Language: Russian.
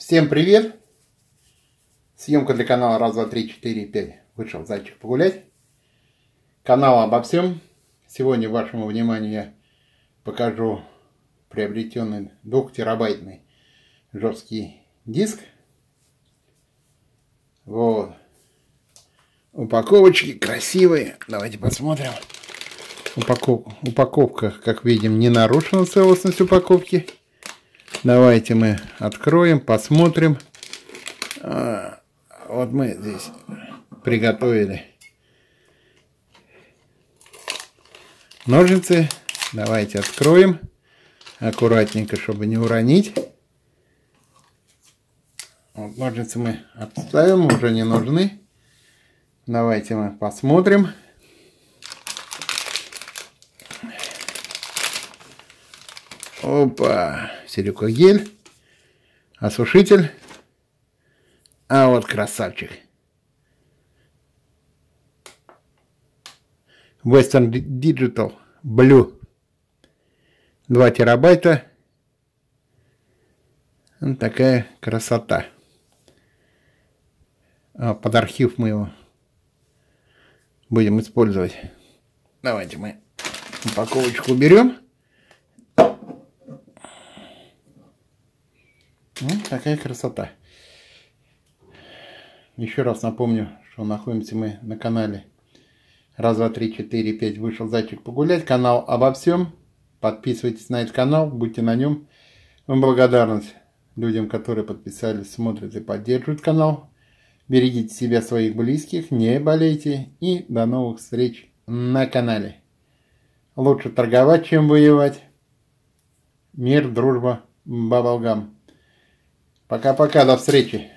Всем привет! Съемка для канала раз, два, три, четыре, пять. Вышел зайчик погулять. Канал обо всем. Сегодня вашему вниманию я покажу приобретенный 2-терабайтный жесткий диск. Вот. Упаковочки красивые. Давайте посмотрим. Упаковка, как видим, не нарушена целостность упаковки. Давайте мы откроем, посмотрим. Вот мы здесь приготовили ножницы. Давайте откроем. Аккуратненько, чтобы не уронить. Вот ножницы мы отставим, уже не нужны. Давайте мы посмотрим. Опа, силикогель, осушитель, а вот красавчик. Western Digital Blue, 2 терабайта, вот такая красота. Под архив мы его будем использовать. Давайте мы упаковочку уберем. Вот такая красота. Еще раз напомню, что находимся мы на канале раз, два, три, четыре, пять. Вышел зайчик погулять. Канал обо всем. Подписывайтесь на этот канал, будьте на нем. Мы благодарность людям, которые подписались, смотрят и поддерживают канал. Берегите себя, своих близких, не болейте. И до новых встреч на канале. Лучше торговать, чем воевать. Мир, дружба, баблгам. Пока-пока, до встречи.